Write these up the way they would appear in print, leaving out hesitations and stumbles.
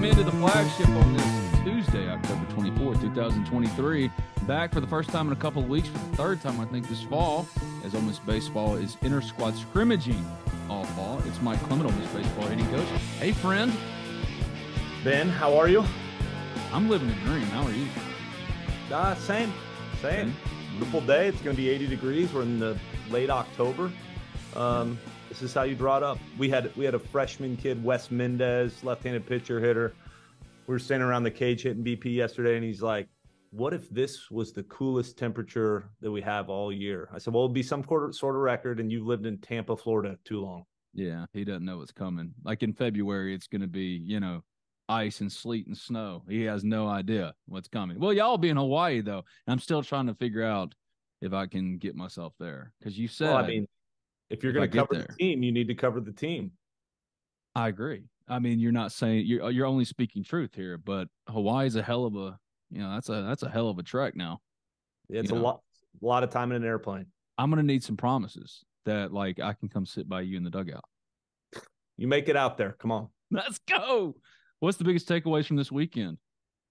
into the Flagship on this Tuesday, October 24th, 2023. Back for the first time in a couple of weeks, for the third time, I think, this fall, as Ole Miss Baseball is inter-squad scrimmaging all fall. It's Mike Clement, Ole Miss Baseball hitting coach. Hey, friend. Ben, how are you? I'm living the dream. How are you? Same. Beautiful day. It's going to be 80 degrees. We're in the late October. This is how you draw it up. We had a freshman kid, Wes Mendez, left-handed pitcher hitter. We were standing around the cage hitting BP yesterday, and he's like, what if this was the coolest temperature that we have all year? I said, well, it'll be some sort of record, and you've lived in Tampa, Florida too long. Yeah, he doesn't know what's coming. Like in February, it's going to be, ice and sleet and snow. He has no idea what's coming. Well, y'all be in Hawaii, though. And I'm still trying to figure out if I can get myself there. Because you said, if you're going to cover the team, you need to cover the team. I agree. I mean, you're not saying you're only speaking truth here, but Hawaii's a hell of a, that's a hell of a trek now. Yeah, it's a lot of time in an airplane. I'm going to need some promises that like I can come sit by you in the dugout. You make it out there. Come on. Let's go. What's the biggest takeaways from this weekend?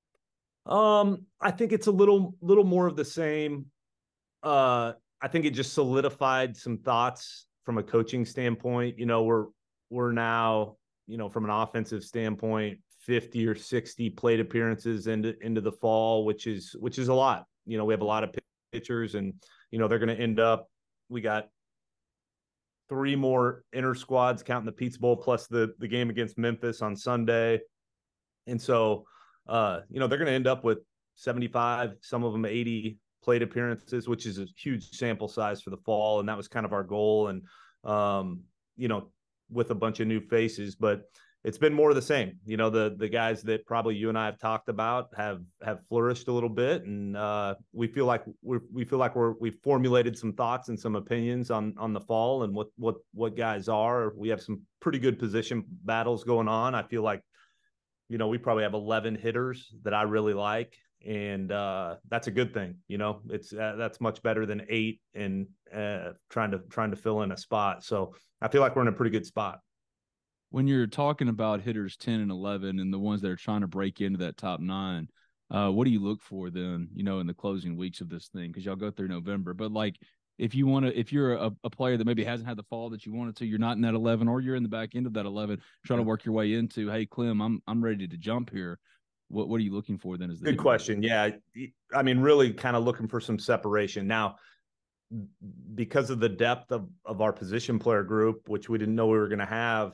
I think it's a little more of the same. I think it just solidified some thoughts from a coaching standpoint. We're now, from an offensive standpoint, 50 or 60 plate appearances into the fall, which is a lot. We have a lot of pitchers, and they're going to end up. We got 3 more inter squads counting the Pizza Bowl plus the game against Memphis on Sunday, and so they're going to end up with 75, some of them 80 plate appearances, which is a huge sample size for the fall, and that was kind of our goal. And with a bunch of new faces, but it's been more of the same. The guys that probably you and I have talked about have flourished a little bit, and we feel like we've formulated some thoughts and some opinions on the fall and what guys are. We have some pretty good position battles going on. I feel like we probably have 11 hitters that I really like, and that's a good thing. It's that's much better than 8 and trying to fill in a spot. So I feel like we're in a pretty good spot. When you're talking about hitters 10 and 11 and the ones that are trying to break into that top 9, what do you look for then, in the closing weeks of this thing? Because y'all go through November. But like if you're a player that maybe hasn't had the fall that you wanted to, you're not in that 11, or you're in the back end of that 11, trying to work your way into, hey, Clem, I'm ready to jump here. What are you looking for then? Good question. Yeah. I mean, really kind of looking for some separation. Now, because of the depth of our position player group, which we didn't know we were going to have,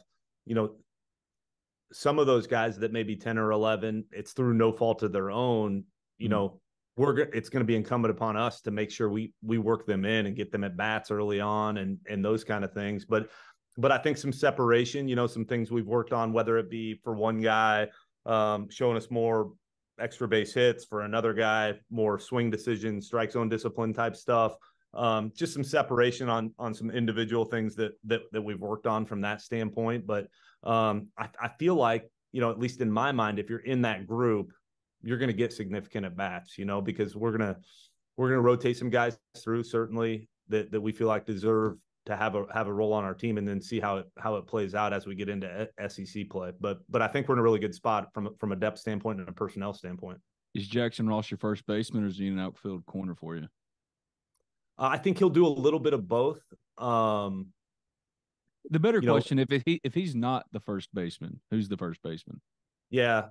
some of those guys that may be 10 or 11, it's through no fault of their own, it's going to be incumbent upon us to make sure we work them in and get them at bats early on and those kind of things. But I think some separation, some things we've worked on, whether it be for one guy, showing us more extra base hits, for another guy, more swing decisions, strike zone discipline type stuff. Just some separation on some individual things that we've worked on from that standpoint. But I feel like, at least in my mind, if you're in that group, you're going to get significant at bats, because we're going to rotate some guys through, certainly that we feel like deserve to have a role on our team, and then see how it plays out as we get into SEC play. But I think we're in a really good spot from a depth standpoint and a personnel standpoint. Is Jackson Ross your first baseman, or is he an outfield corner for you? I think he'll do a little bit of both. The better question, if he's not the first baseman, who's the first baseman? Yeah.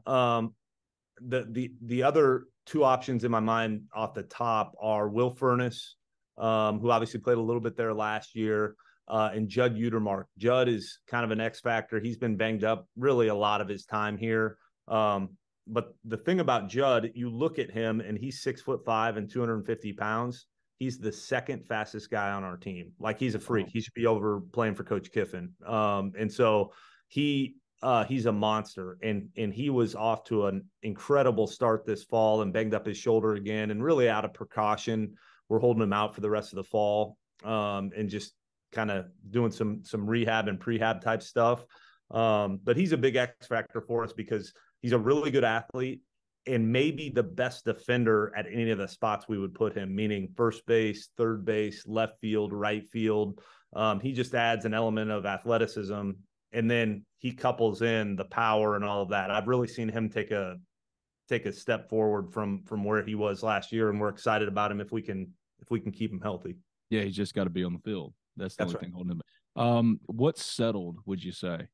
The other 2 options in my mind off the top are Will Furness, who obviously played a little bit there last year, and Judd Utermark. Judd is kind of an X factor. He's been banged up really a lot of his time here. But the thing about Judd, you look at him and he's 6'5" and 250 pounds. He's the second fastest guy on our team. Like, he's a freak. He should be over playing for Coach Kiffin. And so he's a monster, and he was off to an incredible start this fall and banged up his shoulder again, and really out of precaution, we're holding him out for the rest of the fall, and just kind of doing some rehab and prehab type stuff. But he's a big X factor for us because he's a really good athlete, and maybe the best defender at any of the spots we would put him, meaning first base, third base, left field, right field. He just adds an element of athleticism and then he couples in the power and all of that. I've really seen him take a step forward from where he was last year, and we're excited about him if we can keep him healthy. Yeah, he's just got to be on the field. That's the only thing holding him. What's settled, would you say?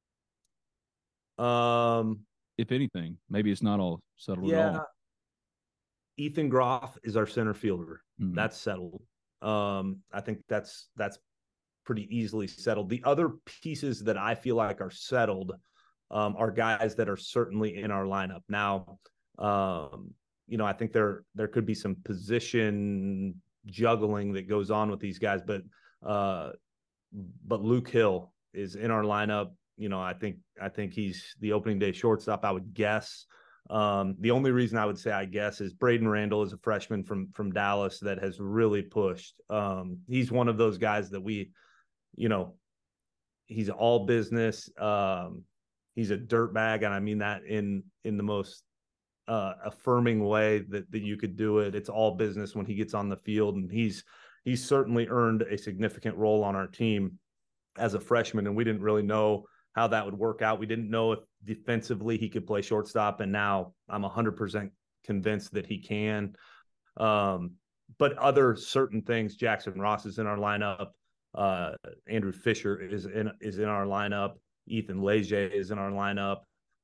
If anything, maybe it's not all settled at all. Ethan Groff is our center fielder. Mm-hmm. That's settled. I think that's pretty easily settled. The other pieces that I feel like are settled are guys that are certainly in our lineup. Now, I think there could be some position juggling that goes on with these guys, but Luke Hill is in our lineup. I think he's the opening day shortstop, I would guess. The only reason I would say I guess is Braden Randall is a freshman from Dallas that has really pushed. He's one of those guys that he's all business. He's a dirtbag, and I mean that in the most affirming way that you could do it. It's all business when he gets on the field, and he's certainly earned a significant role on our team as a freshman, and we didn't really know how that would work out. We didn't know if defensively he could play shortstop, and now I'm 100% convinced that he can. But other certain things, Jackson Ross is in our lineup. Andrew Fisher is in our lineup. Ethan Leger is in our lineup.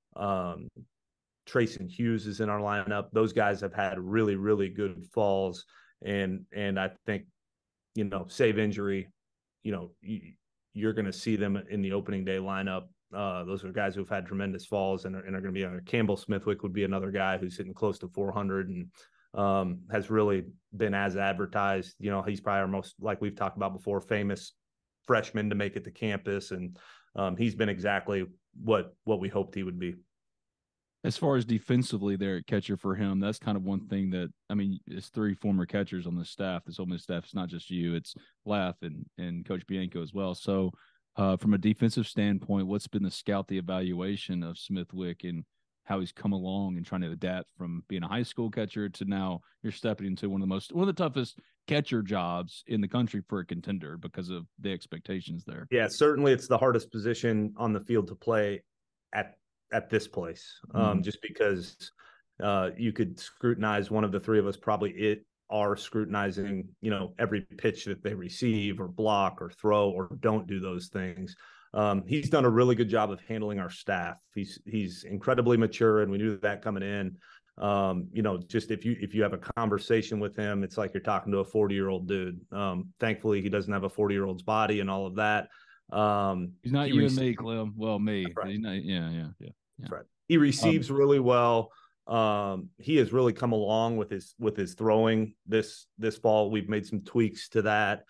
Trayson Hughes is in our lineup. Those guys have had really, really good falls, and I think, save injury, you're going to see them in the opening day lineup. Those are guys who've had tremendous falls and are going to be on. Campbell Smithwick would be another guy who's hitting close to 400 and has really been as advertised. He's probably our most, like we've talked about before, famous freshman to make it to campus, and he's been exactly what we hoped he would be. As far as defensively there at catcher for him, that's kind of one thing that, it's three former catchers on the staff. This Ole Miss staff, it's not just you, it's Laff and Coach Bianco as well. So from a defensive standpoint, what's been the evaluation of Smithwick and how he's come along and trying to adapt from being a high school catcher to now you're stepping into one of the toughest catcher jobs in the country for a contender because of the expectations there? Yeah, certainly it's the hardest position on the field to play at this place, just because you could scrutinize one of the three of us, probably are scrutinizing, every pitch that they receive or block or throw or don't do those things. He's done a really good job of handling our staff. He's incredibly mature, and we knew that coming in. Just if you have a conversation with him, it's like you're talking to a 40-year-old dude. Thankfully, he doesn't have a 40-year-old's body and all of that. He's not you and me, Clem. Well, me. Right. He's not, yeah. That's right. He receives really well. He has really come along with his throwing this fall. We've made some tweaks to that.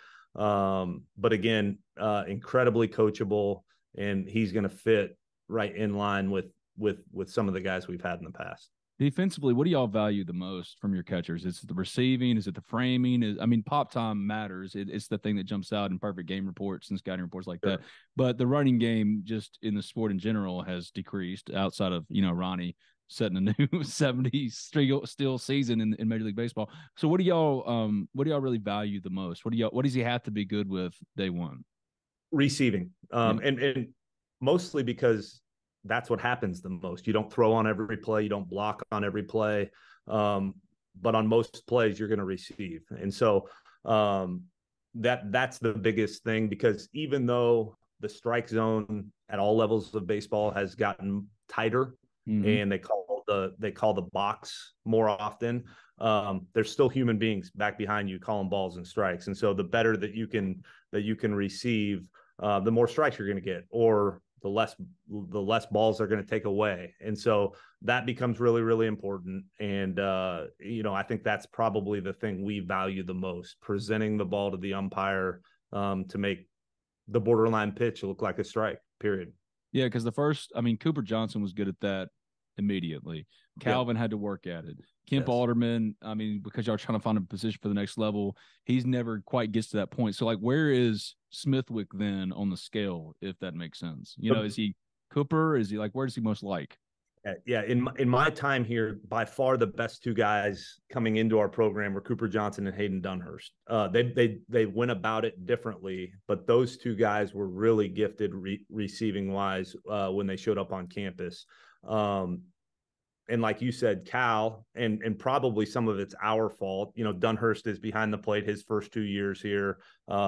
But again, incredibly coachable, and he's going to fit right in line with some of the guys we've had in the past. Defensively, what do y'all value the most from your catchers? Is it the receiving? Is it the framing? Pop time matters. It's the thing that jumps out in perfect game reports and scouting reports like that. But the running game, just in the sport in general, has decreased outside of, Ronnie setting a new 70 steal season in Major League Baseball. So what do y'all really value the most? What does he have to be good with day one? Receiving. And mostly because that's what happens the most. You don't throw on every play. You don't block on every play. But on most plays, you're going to receive. And so that's the biggest thing, because even though the strike zone at all levels of baseball has gotten tighter, and they call the box more often, there's still human beings back behind you calling balls and strikes. And so the better that you can receive, the more strikes you're going to get, or the less balls they're going to take away. And so that becomes really, really important. And, I think that's probably the thing we value the most, presenting the ball to the umpire to make the borderline pitch look like a strike, period. Yeah, because Cooper Johnson was good at that immediately. Calvin had to work at it. Kemp Alderman, because y'all are trying to find a position for the next level, he's never quite gets to that point. So, where is Smithwick then on the scale, if that makes sense? Is he Cooper? Is he where does he most like? Yeah, in my time here, by far the best two guys coming into our program were Cooper Johnson and Hayden Dunhurst. They went about it differently, but those two guys were really gifted receiving wise when they showed up on campus. And like you said, Cal, and probably some of it's our fault. You know, Dunhurst is behind the plate his first 2 years here,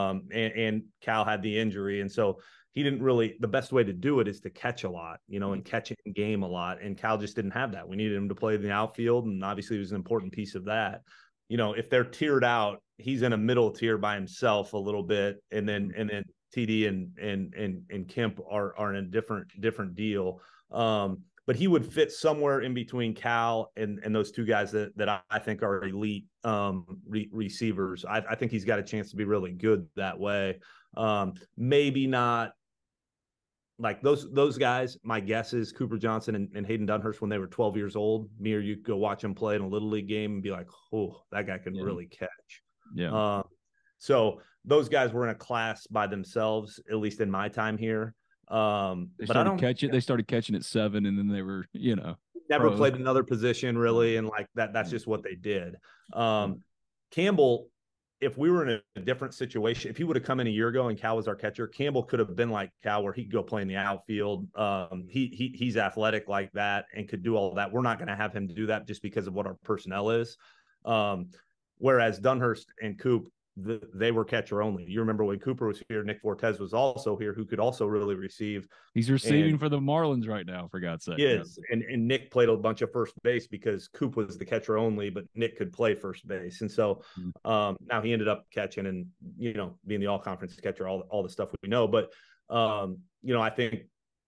and Cal had the injury, and so he didn't really. The best way to do it is to catch a lot, you know, and catch in game a lot. And Cal just didn't have that. We needed him to play in the outfield, and obviously he was an important piece of that. You know, if they're tiered out, he's in a middle tier by himself a little bit, and then TD and Kemp are in a different deal. But he would fit somewhere in between Cal and those two guys that I think are elite receivers. I think he's got a chance to be really good that way. Maybe not like those guys. My guess is Cooper Johnson and Hayden Dunhurst when they were 12 years old. Me or you go watch them play in a little league game and be like, oh, that guy can really catch. Yeah. So those guys were in a class by themselves, at least in my time here. They started catching at 7, and then they were, you know, never played another position really, and like that's just what they did. Campbell, if we were in a different situation, if he would have come in a year ago and Cal was our catcher, Campbell could have been like Cal, where he could go play in the outfield. He's athletic like that and could do all that. We're not going to have him do that just because of what our personnel is. Whereas Dunhurst and Coop, they were catcher only. You remember when Cooper was here, Nick Fortes was also here, who could also really receive. He's receiving for the Marlins right now, for God's sake. Yes, and Nick played a bunch of first base because Coop was the catcher only, but Nick could play first base. And so now he ended up catching and, you know, being the all-conference catcher, all the stuff we know. But, you know, I think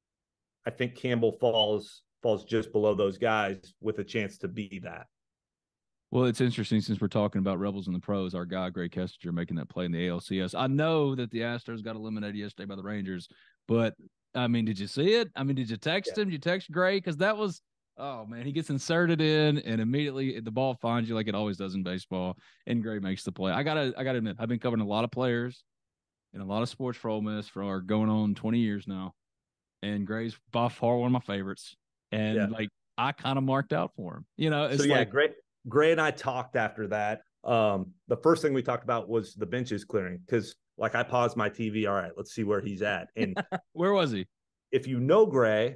Campbell falls just below those guys with a chance to be that. Well, it's interesting since we're talking about Rebels and the Pros, our guy, Gray Kessinger, making that play in the ALCS. I know that the Astros got eliminated yesterday by the Rangers, but, I mean, did you see it? I mean, did you text him? Did you text Gray? Because that was, oh, man, he gets inserted in, and immediately the ball finds you like it always does in baseball, and Gray makes the play. I gotta admit, I've been covering a lot of players and a lot of sports for Ole Miss for going on 20 years now, and Gray's by far one of my favorites. And, like, I kind of marked out for him. You know, it's Gray and I talked after that. The first thing we talked about was the benches clearing, because like I paused my TV. All right, let's see where he's at. And where was he? If you know Gray,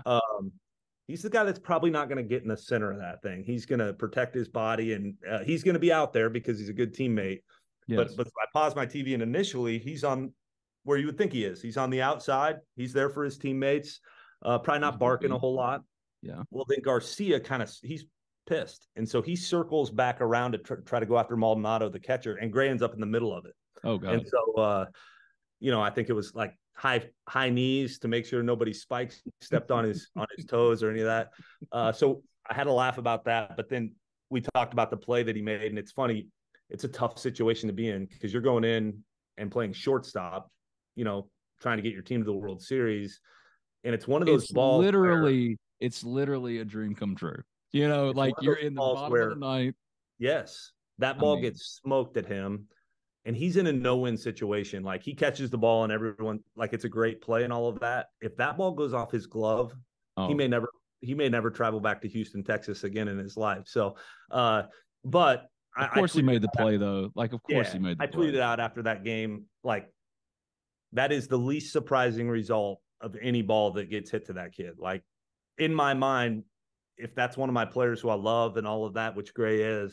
he's the guy that's probably not going to get in the center of that thing. He's going to protect his body, and he's going to be out there because he's a good teammate. Yes. But I paused my TV, and initially he's on where you would think he is. He's on the outside. He's there for his teammates. Probably not barking a whole lot. Yeah. Well, then Garcia he's pissed, and so he circles back around to try to go after Maldonado, the catcher, and Gray ends up in the middle of it. Oh god. And so you know, I think it was like high knees to make sure nobody stepped on his toes or any of that. So I had a laugh about that, but then we talked about the play that he made, and it's funny, it's a tough situation to be in because you're going in and playing shortstop, you know, trying to get your team to the World Series, and it's one of those balls it's literally a dream come true. You know, like you're in the bottom of the ninth. Yes, that ball gets smoked at him, and he's in a no-win situation. Like, he catches the ball, and everyone, like, it's a great play and all of that. If that ball goes off his glove, he may never travel back to Houston, Texas again in his life. So, but of course he made the play though. Like, of course he made the play. I tweeted out after that game, like, that is the least surprising result of any ball that gets hit to that kid. Like, in my mind, if that's one of my players who I love and all of that, which Gray is,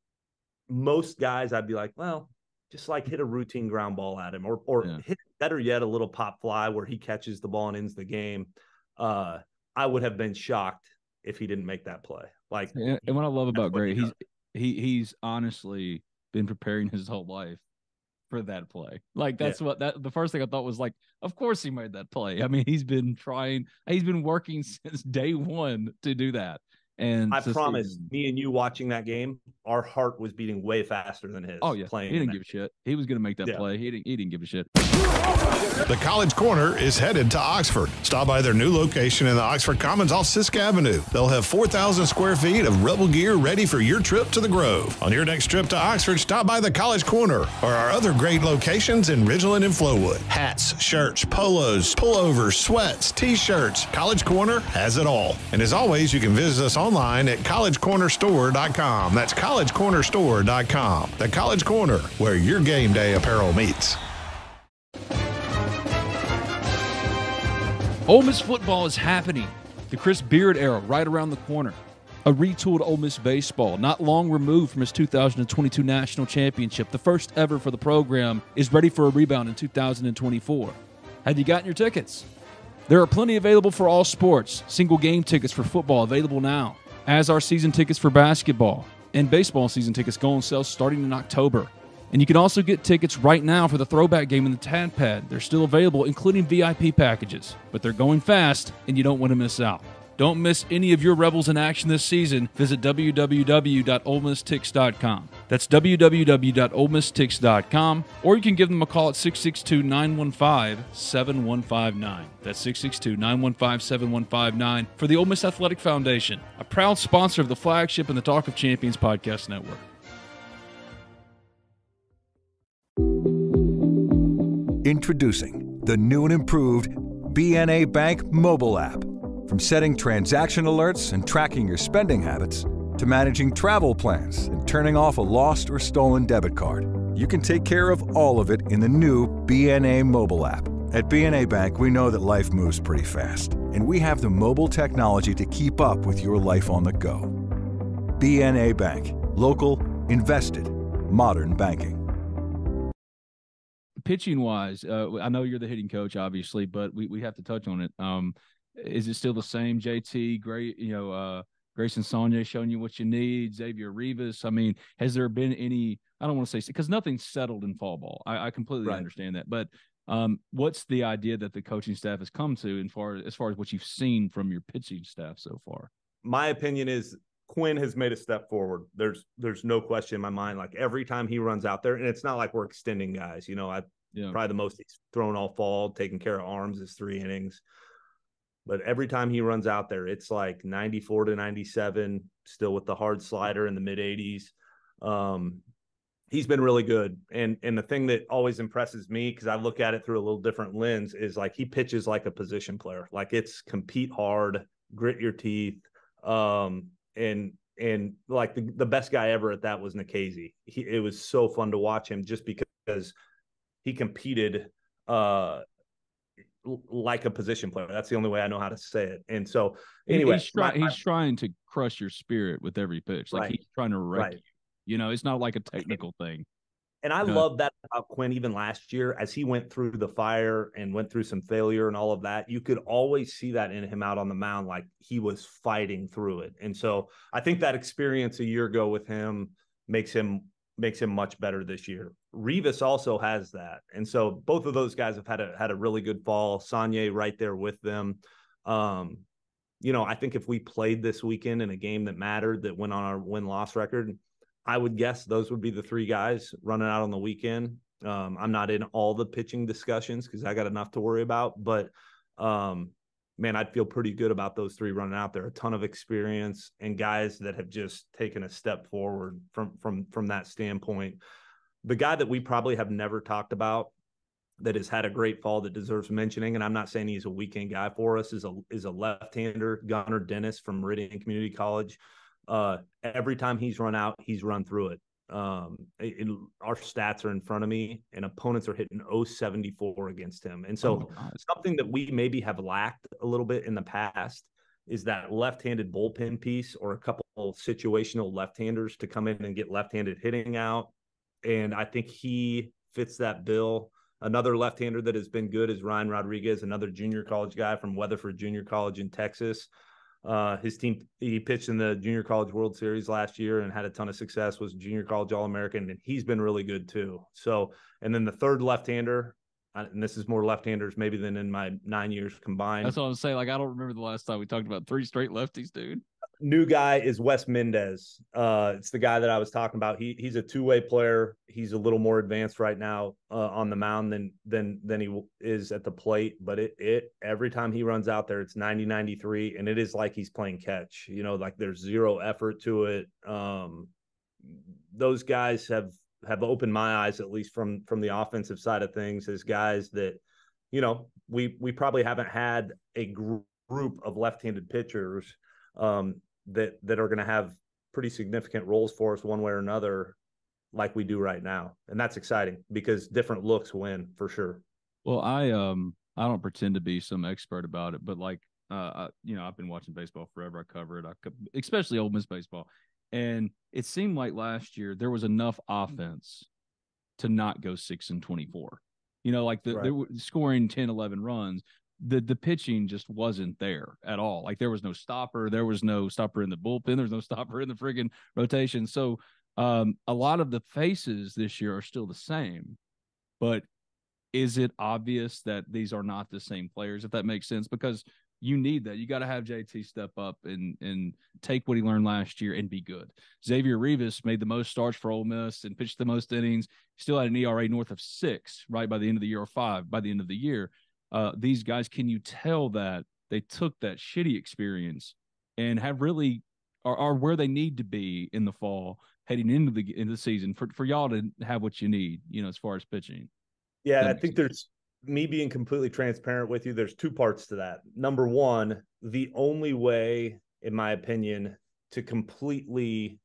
most guys I'd be like, well, just like hit a routine ground ball at him, or hit, better yet, a little pop fly where he catches the ball and ends the game. I would have been shocked if he didn't make that play. Like, and what I love about Gray, he's honestly been preparing his whole life for that play. Like, that's the first thing I thought was like, of course he made that play. I mean, he's been working since day one to do that. And I promise, me and you watching that game, our heart was beating way faster than his. Oh yeah, playing. He didn't give a shit. He was going to make that play. He didn't give a shit. The College Corner is headed to Oxford. Stop by their new location in the Oxford Commons off Sisk Avenue. They'll have 4,000 square feet of Rebel gear ready for your trip to the Grove. On your next trip to Oxford, stop by the College Corner or our other great locations in Ridgeland and Flowood. Hats, shirts, polos, pullovers, sweats, t-shirts. College Corner has it all. And as always, you can visit us online at collegecornerstore.com. That's collegecornerstore.com. The College Corner, where your game day apparel meets. Ole Miss football is happening. The Chris Beard era right around the corner. A retooled Ole Miss baseball, not long removed from his 2022 national championship, the first ever for the program, is ready for a rebound in 2024. Have you gotten your tickets? There are plenty available for all sports. Single game tickets for football available now, as are season tickets for basketball. And baseball season tickets go on sale starting in October. And you can also get tickets right now for the throwback game in the Tad Pad. They're still available, including VIP packages. But they're going fast, and you don't want to miss out. Don't miss any of your Rebels in action this season. Visit www.olemistix.com. That's www.olemistix.com. Or you can give them a call at 662-915-7159. That's 662-915-7159 for the Ole Miss Athletic Foundation, a proud sponsor of the Flagship and the Talk of Champions podcast network. Introducing the new and improved BNA Bank mobile app. From setting transaction alerts and tracking your spending habits to managing travel plans and turning off a lost or stolen debit card, you can take care of all of it in the new BNA mobile app. At BNA Bank, we know that life moves pretty fast, and we have the mobile technology to keep up with your life on the go. BNA Bank. Local, invested, modern banking. Pitching wise, I know you're the hitting coach, obviously, but we have to touch on it. Is it still the same? JT, great, Grayson Saunier showing you what you need. Xavier Rivas. I mean, has there been any? I don't want to say because nothing's settled in fall ball. I completely understand that, but what's the idea that the coaching staff has come to, as far as what you've seen from your pitching staff so far? My opinion is Quinn has made a step forward. There's no question in my mind. Like every time he runs out there, and it's not like we're extending guys. Probably the most he's thrown all fall, taking care of arms is 3 innings. But every time he runs out there, it's like 94 to 97, still with the hard slider in the mid 80s. He's been really good. And the thing that always impresses me, because I look at it through a little different lens, is like he pitches like a position player. Like it's compete hard, grit your teeth. And like the best guy ever at that was Nikhazy. It was so fun to watch him just because he competed like a position player. That's the only way I know how to say it. And so anyway, he's trying to crush your spirit with every pitch. Like he's trying to wreck you. It's not like a technical thing. And I love that about Quinn. Even last year, as he went through the fire and went through some failure and all of that, you could always see that in him out on the mound. Like he was fighting through it. And so I think that experience a year ago with him makes him much better this year. Rivas also has that. And so both of those guys have had a really good fall. Saunier right there with them. I think if we played this weekend in a game that mattered, that went on our win-loss record, I would guess those would be the 3 guys running out on the weekend. I'm not in all the pitching discussions because I got enough to worry about, but man, I'd feel pretty good about those 3 running out there. A ton of experience and guys that have just taken a step forward from that standpoint. The guy that we probably have never talked about that has had a great fall that deserves mentioning, and I'm not saying he's a weekend guy for us, is a left-hander, Gunnar Dennis from Meridian Community College. Every time he's run out, he's run through it. Our stats are in front of me, and opponents are hitting 0.74 against him. And so something that we maybe have lacked a little bit in the past is that left-handed bullpen piece, or a couple of situational left-handers to come in and get left-handed hitting out. And I think he fits that bill. Another left-hander that has been good is Ryan Rodriguez, another junior college guy from Weatherford Junior College in Texas. His team, he pitched in the Junior College World Series last year and had a ton of success, was Junior College All-American, and he's been really good too. So, and then the third left-hander, and this is more left-handers maybe than in my 9 years combined. That's what I'm saying. Like, I don't remember the last time we talked about 3 straight lefties, dude. New guy is Wes Mendez. It's the guy that I was talking about. He's a two-way player. He's a little more advanced right now on the mound than he is at the plate. But it every time he runs out there, it's 90-93, and it is like he's playing catch. You know, like there's zero effort to it. Those guys have opened my eyes, at least from the offensive side of things, as guys that, you know, we probably haven't had a group of left-handed pitchers that are going to have pretty significant roles for us one way or another, like we do right now. And that's exciting because different looks win for sure. Well, I don't pretend to be some expert about it, but like, you know, I've been watching baseball forever. I cover it, especially Ole Miss baseball. And it seemed like last year there was enough offense to not go 6-24. You know, like they were scoring 10, 11 runs. The pitching just wasn't there at all. Like there was no stopper. There was no stopper in the bullpen. There was no stopper in the friggin' rotation. So a lot of the faces this year are still the same. But is it obvious that these are not the same players, if that makes sense? Because you need that. You got to have JT step up and take what he learned last year and be good. Xavier Rivas made the most starts for Ole Miss and pitched the most innings. Still had an ERA north of 6, right, by the end of the year, or 5 by the end of the year. These guys, can you tell that they took that shitty experience and have really are where they need to be in the fall heading into the season for y'all to have what you need, you know, as far as pitching? Yeah, I think there's me being completely transparent with you. There's two parts to that. Number one, the only way, in my opinion, to completely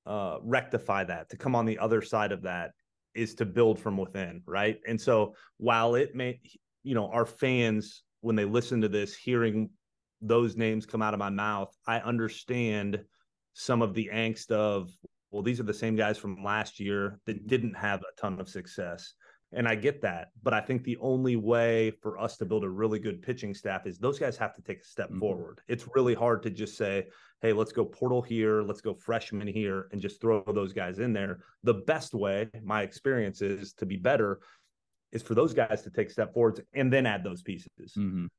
rectify that, to come on the other side of that, is to build from within, right? And so while it may, you know, our fans, when they listen to this, hearing those names come out of my mouth, I understand some of the angst of, well, these are the same guys from last year that didn't have a ton of success. And I get that. But I think the only way for us to build a really good pitching staff is those guys have to take a step forward. It's really hard to just say, hey, let's go portal here, let's go freshman here, and just throw those guys in there. The best way, my experience is, to be better is for those guys to take step forwards and then add those pieces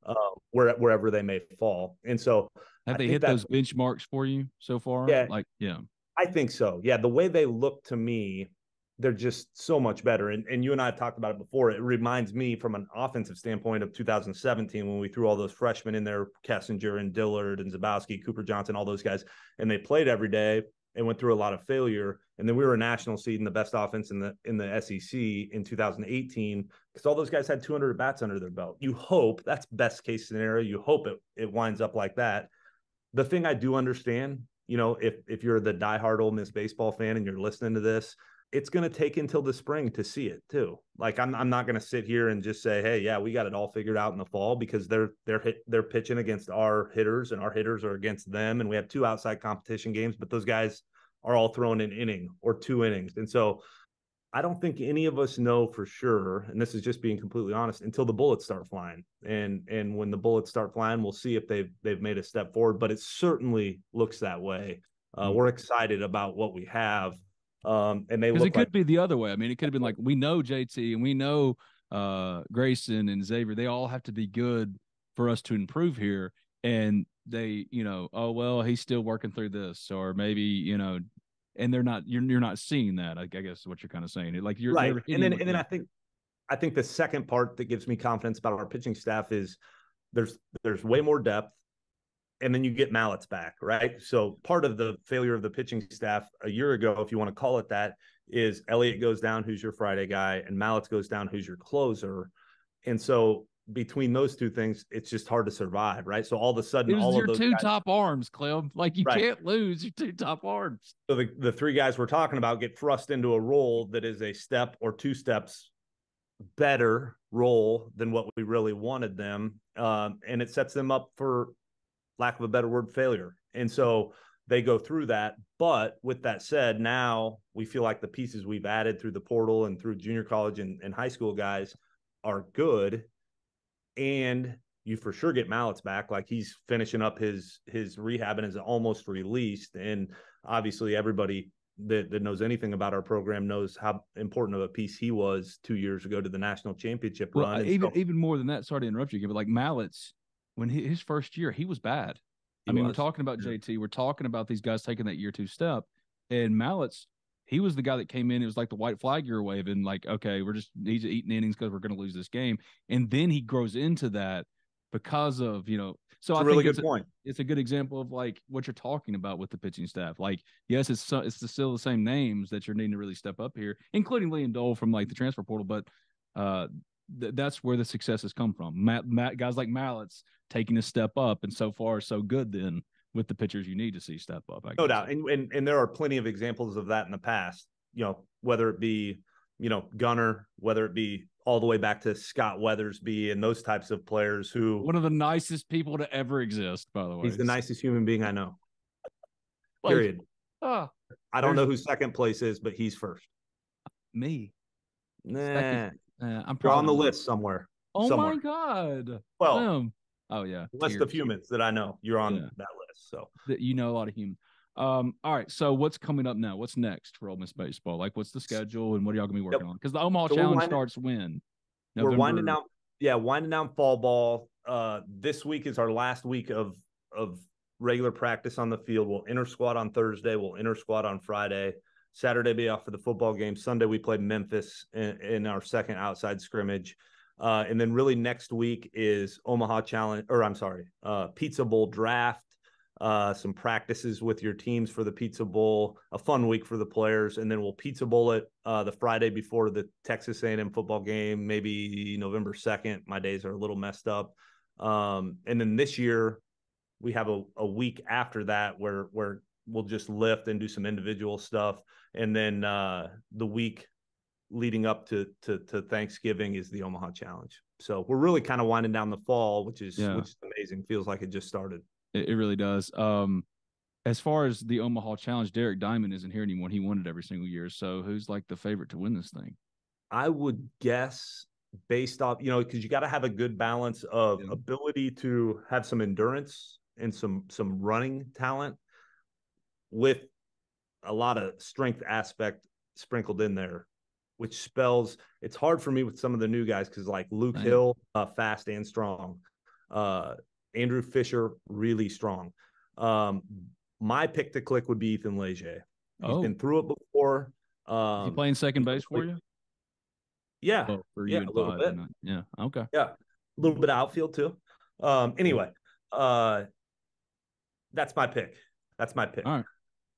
wherever they may fall. And so I have they hit those benchmarks for you so far? Yeah. Yeah. I think so. Yeah. The way they look to me, they're just so much better. And you and I have talked about it before. It reminds me from an offensive standpoint of 2017 when we threw all those freshmen in there, Kessinger and Dillard and Zabowski, Cooper Johnson, all those guys, and they played every day and went through a lot of failure. And then we were a national seed and the best offense in the SEC in 2018 because all those guys had 200 at-bats under their belt. You hope, that's best case scenario, you hope it winds up like that. The thing I do understand, you know, if you're the diehard Ole Miss baseball fan and you're listening to this, it's going to take until the spring to see it too. Like I'm not going to sit here and just say, hey, yeah, we got it all figured out in the fall, because they're pitching against our hitters and our hitters are against them. And we have 2 outside competition games, but those guys are all throwing an inning or 2 innings. And so I don't think any of us know for sure, and this is just being completely honest, until the bullets start flying. And when the bullets start flying, we'll see if they've made a step forward, but it certainly looks that way. We're excited about what we have. And they look, it could be the other way. I mean, it could have been like, we know JT and we know Grayson and Xavier, they all have to be good for us to improve here. And they, you know, oh, well, he's still working through this, or maybe, you know, and they're not, you're not seeing that, I guess is what you're kind of saying. Like you're right. And then I think the second part that gives me confidence about our pitching staff is there's way more depth. And then you get Mallett's back, right? So part of the failure of the pitching staff a year ago, if you want to call it that, is Elliott goes down, who's your Friday guy, and Mallett's goes down, who's your closer. And so between those two things, it's just hard to survive, right? So all of a sudden, all of those your 2 top arms, Clem. Like you can't lose your 2 top arms. So the 3 guys we're talking about get thrust into a role that is a step or 2 steps better role than what we really wanted them. And it sets them up for, lack of a better word, failure. And so they go through that. But with that said, now we feel like the pieces we've added through the portal and through junior college and high school guys are good. And you for sure get Mallett's back. Like he's finishing up his rehab and is almost released. And obviously everybody that knows anything about our program knows how important of a piece he was 2 years ago to the national championship run. Even more than that, sorry to interrupt you, but like Mallett's, when his first year, he was bad. We're talking about JT. We're talking about these guys taking that year 2 step. And Mallett's, he was the guy that came in. It was like the white flag you're waving, like, okay, he's eating innings because we're going to lose this game. And then he grows into that because of, so I think good point. It's a good example of like what you're talking about with the pitching staff. Like, yes, it's still the same names that you're needing to really step up here, including Liam Dole from like the transfer portal. But that's where the success has come from. Guys like Mallett's taking a step up, and so far so good then with the pitchers you need to see step up. No doubt. And there are plenty of examples of that in the past, whether it be, Gunnar, whether it be all the way back to Scott Weathersby and those types of players who. One of the nicest people to ever exist, by the way. He's the nicest human being I know. Period. I don't know who second place is, but he's first. Me. Nah. I'm probably on the list somewhere. Oh somewhere. My God. Well, oh yeah. List of humans that I know. You're on that list. So a lot of humans. All right. So what's coming up now? What's next for Ole Miss baseball? Like, what's the schedule and what are y'all gonna be working on? Because the Omaha Challenge starts when? November. We're winding down. Yeah, winding down fall ball. This week is our last week of regular practice on the field. We'll inter-squad on Thursday. We'll inter-squad on Friday. Saturday be off for the football game. Sunday we play Memphis in our second outside scrimmage. And then really next week is Omaha Challenge, Pizza Bowl draft, some practices with your teams for the Pizza Bowl, a fun week for the players. And then we'll Pizza Bowl it the Friday before the Texas A&M football game, maybe November 2nd. My days are a little messed up. And then this year we have a week after that where we'll just lift and do some individual stuff. And then the week leading up to Thanksgiving is the Omaha Challenge. So we're really kind of winding down the fall, which is amazing. Feels like it just started. It really does. As far as the Omaha Challenge, Derek Diamond isn't here anymore. He won it every single year. So who's like the favorite to win this thing? I would guess based off, because you got to have a good balance of ability to have some endurance and some running talent with a lot of strength aspect sprinkled in there, which spells it's hard for me with some of the new guys because like Luke Hill, fast and strong. Andrew Fisher, really strong. My pick to click would be Ethan Leger. He's been through it before. Is he playing second base for you? Yeah. For you a little bit. Yeah. Okay. Yeah. A little bit of outfield too. Anyway, that's my pick. All right.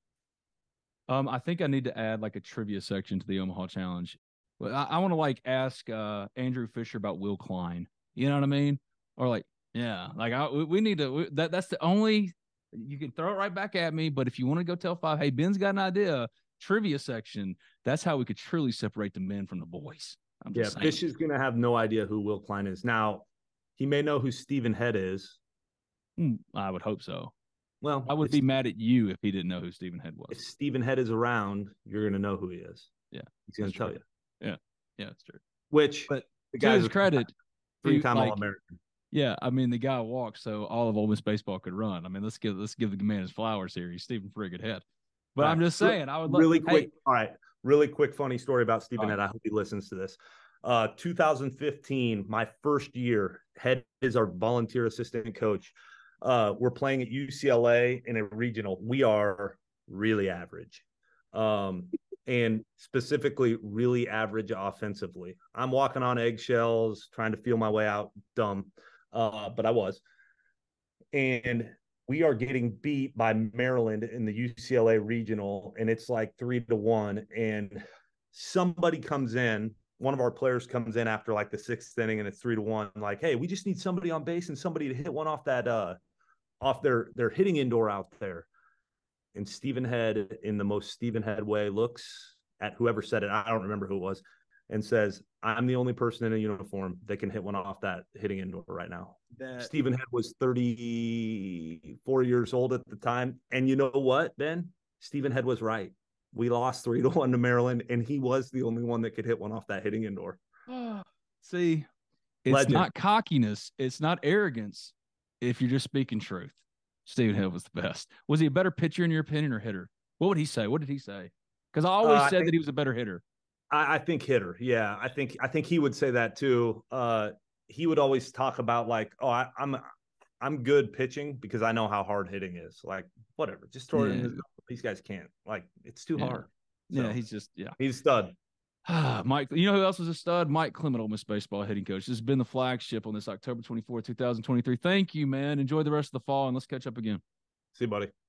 I think I need to add like a trivia section to the Omaha Challenge. Well, I want to like ask Andrew Fisher about Will Klein. You know what I mean? Or like, we need to. That's the only. You can throw it right back at me, but if you want to go tell Five, hey, Ben's got an idea. Trivia section. That's how we could truly separate the men from the boys. Fish is gonna have no idea who Will Klein is. Now, he may know who Stephen Head is. I would hope so. Well, I would be mad at you if he didn't know who Stephen Head was. If Stephen Head is around, you're going to know who he is. Yeah. He's going to tell you. Yeah. Yeah, that's true. But the to his credit, three-time All-American. Yeah, I mean, the guy walked so all of Ole Miss baseball could run. I mean, let's give the man his flowers here. He's Stephen friggin' Head. But I'm just saying, I would really quick. All right, really quick, funny story about Stephen Head. I hope he listens to this. 2015, my first year, Head is our volunteer assistant coach. We're playing at UCLA in a regional. We are really average, and specifically really average offensively. I'm walking on eggshells, trying to feel my way out. Dumb, but I was. And we are getting beat by Maryland in the UCLA regional, and it's like 3-1. And somebody comes in. One of our players comes in after like the 6th inning, and it's 3-1. Like, hey, we just need somebody on base and somebody to hit one off that off their hitting indoor out there. And Stephen Head, in the most Stephen Head way, looks at whoever said it. I don't remember who it was, and says, "I'm the only person in a uniform that can hit one off that hitting indoor right now." Stephen Head was 34 years old at the time, and you know what, Ben? Stephen Head was right. We lost 3-1 to Maryland, and he was the only one that could hit one off that hitting indoor. See, it's Legend. Not cockiness. It's not arrogance. If you're just speaking truth, Stephen Head was the best. Was he a better pitcher in your opinion or hitter? What would he say? What did he say? Because I always said that he was a better hitter. I think hitter. Yeah, I think he would say that too. He would always talk about like, I'm good pitching because I know how hard hitting is. Like, whatever, just throw it in his zone. These guys can't. Like, it's too hard. So, yeah, he's a stud. Mike, you know who else was a stud? Mike Clement, Ole Miss baseball hitting coach. This has been the Flagship on this October 24, 2023. Thank you, man. Enjoy the rest of the fall, and let's catch up again. See you, buddy.